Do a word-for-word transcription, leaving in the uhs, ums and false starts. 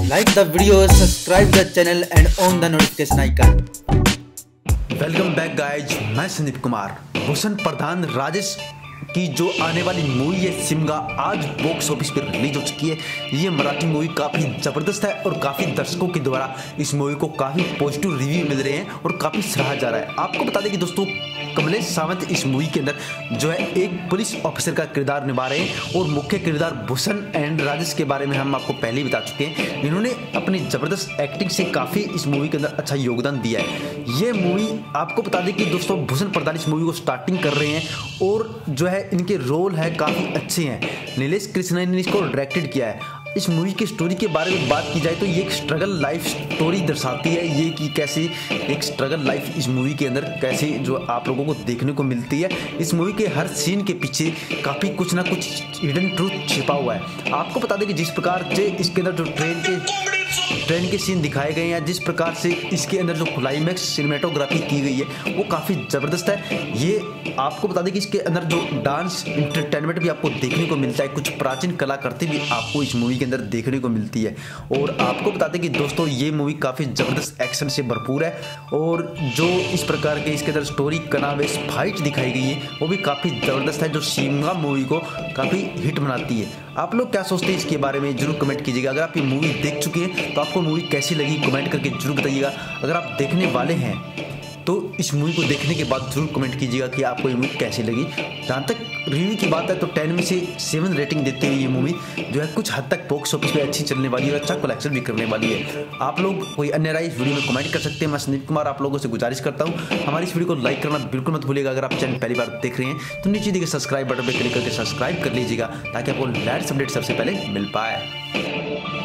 Like the video, subscribe the channel and on the notification icon. Welcome back guys, मैं संदीप कुमार। भूषण प्रधान राजेश की जो आने वाली मूवी है शिमगा, आज बॉक्स ऑफिस पर रिलीज हो चुकी है। ये मराठी मूवी काफ़ी ज़बरदस्त है और काफ़ी दर्शकों के द्वारा इस मूवी को काफ़ी पॉजिटिव रिव्यू मिल रहे हैं और काफ़ी सराहा जा रहा है। आपको बता दें कि दोस्तों कमलेश सावंत इस मूवी के अंदर जो है एक पुलिस ऑफिसर का किरदार निभा रहे हैं और मुख्य किरदार भूषण एंड राजेश के बारे में हम आपको पहले ही बता चुके हैं। इन्होंने अपनी ज़बरदस्त एक्टिंग से काफ़ी इस मूवी के अंदर अच्छा योगदान दिया है। ये मूवी आपको बता दें कि दोस्तों भूषण प्रधान इस मूवी को स्टार्टिंग कर रहे हैं और जो है इनके रोल है काफ़ी अच्छे हैं। नीलेश कृष्णन ने इसको डायरेक्टेड किया है। इस मूवी की स्टोरी के बारे में बात की जाए तो ये एक स्ट्रगल लाइफ स्टोरी दर्शाती है, ये कि कैसे एक स्ट्रगल लाइफ इस मूवी के अंदर कैसे जो आप लोगों को देखने को मिलती है। इस मूवी के हर सीन के पीछे काफ़ी कुछ ना कुछ हिडन ट्रूथ छिपा हुआ है। आपको बता दें कि जिस प्रकार से इसके अंदर जो ट्रेन के ट्रेन के सीन दिखाए गए हैं, जिस प्रकार से इसके अंदर जो क्लाइमैक्स सिनेमेटोग्राफी की गई है वो काफ़ी ज़बरदस्त है। ये आपको बता दें कि इसके अंदर जो डांस इंटरटेनमेंट भी आपको देखने को मिलता है, कुछ प्राचीन कलाकृति भी आपको इस मूवी के अंदर देखने को मिलती है। और आपको बता दें कि दोस्तों ये मूवी काफ़ी ज़बरदस्त एक्शन से भरपूर है और जो इस प्रकार के इसके अंदर स्टोरी कनावेश फाइट दिखाई गई है वो भी काफ़ी ज़बरदस्त है, जो शिमगा मूवी को काफ़ी हिट बनाती है। आप लोग क्या सोचते हैं इसके बारे में जरूर कमेंट कीजिएगा। अगर आप ये मूवी देख चुके हैं तो आपको मूवी कैसी लगी कमेंट करके जरूर बताइएगा। अगर आप देखने वाले हैं तो इस मूवी को देखने के बाद जरूर कमेंट कीजिएगा कि आपको ये मूवी कैसी लगी। जहाँ तक रिव्यू की बात है तो टेन में से सेवन रेटिंग देते हुए ये मूवी जो है कुछ हद तक बॉक्स ऑफिस पे अच्छी चलने वाली है और अच्छा कलेक्शन भी करने वाली है। आप लोग कोई अन्य राय इस वीडियो में कमेंट कर सकते हैं। मैं संदीप कुमार आप लोगों से गुजारिश करता हूँ हमारी इस वीडियो को लाइक करना बिल्कुल मत भूलिएगा। अगर आप चैनल पहली बार देख रहे हैं तो नीचे दिए सब्सक्राइब बटन पर क्लिक करके सब्सक्राइब कर लीजिएगा ताकि आपको लेटेस्ट अपडेट सबसे पहले मिल पाए।